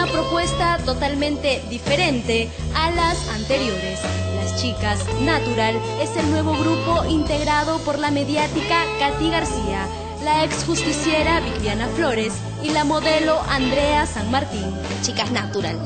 una propuesta totalmente diferente a las anteriores. Las Chicas Natural es el nuevo grupo integrado por la mediática Katy García, la ex justiciera Viviana Flores y la modelo Andrea San Martín. Chicas Natural.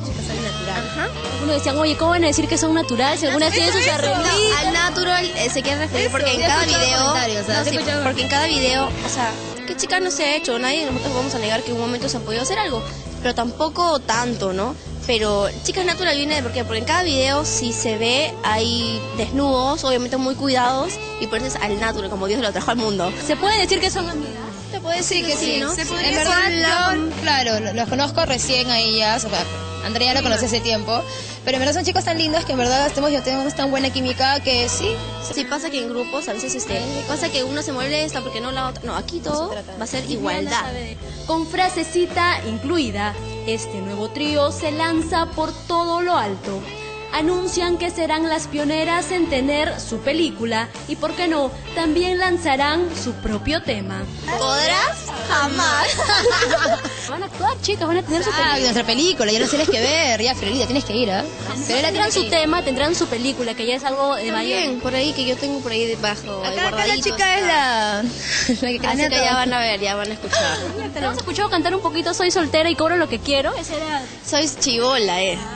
Ajá. Uno decían, oye, ¿cómo van a decir que son naturales? Si algunas tienen sus arreglitos. Al natural se quiere referir porque en cada video, porque en cada video, o sea, ¿qué chica no se ha hecho? Nadie de nosotros vamos a negar que en un momento se han podido hacer algo, pero tampoco tanto, ¿no? Pero Chicas Natural viene de porque en cada video si se ve hay desnudos, obviamente muy cuidados, y por eso es al natural, como Dios lo trajo al mundo. ¿Se puede decir que son amigas? Se puede decir que sí, ¿no? En verdad, claro, los conozco recién a ellas, o sea, Andrea lo conocí hace tiempo, pero en verdad son chicos tan lindos que en verdad tenemos tan buena química que sí. Sí pasa que en grupos a veces pasa que uno se molesta porque no la otra, no, aquí todo va a ser igualdad. Con frasecita incluida, este nuevo trío se lanza por todo lo alto. Anuncian que serán las pioneras en tener su película y, ¿por qué no?, también lanzarán su propio tema. ¿Podrás? Jamás. Van a actuar, chicas, van a tener su película. Nuestra película, ya no tienes que ver, ya Fiorella, tienes que ir, ¿eh? Tendrán su tema, tendrán su película, que ya es algo de mayor. Bien, por ahí que yo tengo por ahí debajo. Acá la chica es la que así que ya van a ver, ya van a escuchar. ¿Te hemos escuchado cantar un poquito Soy soltera y cobro lo que quiero? Ese era... Soy chibola,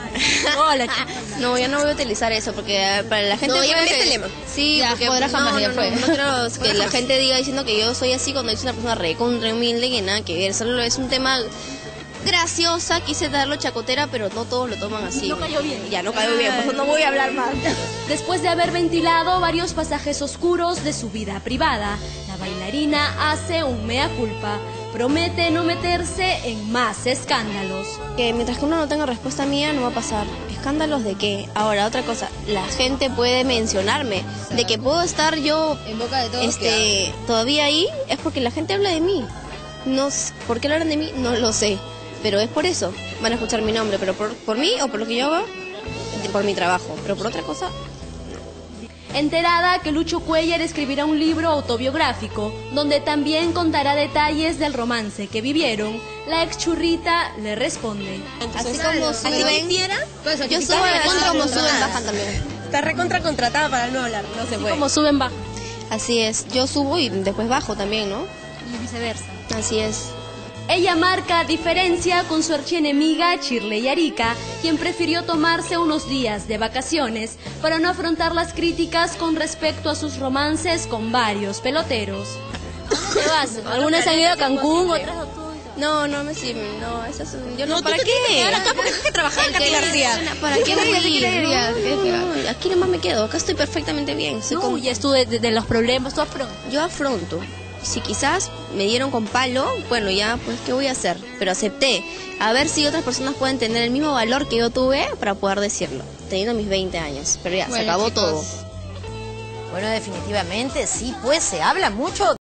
Hola, No, yo no voy a utilizar eso porque para la gente... No, ya puede el lema. Sí, ya, porque podrá jamás, ya fue. no quiero que la gente diga diciendo que yo soy así cuando yo soy una persona recontra humilde que nada que ver. Solo es un tema graciosa, quise darlo chacotera, pero no todos lo toman así. No cayó bien. Ya, no cayó bien, por eso no voy a hablar más. Después de haber ventilado varios pasajes oscuros de su vida privada, la bailarina hace un mea culpa. Promete no meterse en más escándalos. Que mientras que uno no tenga respuesta mía, no va a pasar. ¿Escándalos de qué? Ahora, otra cosa, la gente puede mencionarme. De que puedo estar yo en boca de todos todavía ahí, es porque la gente habla de mí. No, ¿por qué lo hablan de mí? No lo sé. Pero es por eso. Van a escuchar mi nombre, pero por mí o por lo que yo hago, por mi trabajo. Pero por otra cosa... Enterada que Lucho Cuéllar escribirá un libro autobiográfico, donde también contará detalles del romance que vivieron, la ex churrita le responde. Así como suben, yo subo como suben, bajan también. Está recontra contratada para no hablar, no se puede. Como suben, bajan. Así es, yo subo y después bajo también, ¿no? Y viceversa. Así es. Ella marca diferencia con su archienemiga Shirley Yarica, quien prefirió tomarse unos días de vacaciones para no afrontar las críticas con respecto a sus romances con varios peloteros. ¿Qué vas? Algunas han ido a Cancún, otras a todo. No, esas son... Yo no, ¿para qué? Acá porque tienes que trabajar en Katy García. ¿Para qué voy a ir? Aquí nomás me quedo, acá estoy perfectamente bien. Ya estuve de los problemas, tú afrontas. Yo afronto. Si quizás me dieron con palo, bueno, ya, pues, ¿qué voy a hacer? Pero acepté. A ver si otras personas pueden tener el mismo valor que yo tuve para poder decirlo, teniendo mis 20 años. Pero ya, bueno, se acabó, chicos, todo. Bueno, definitivamente, sí, pues, se habla mucho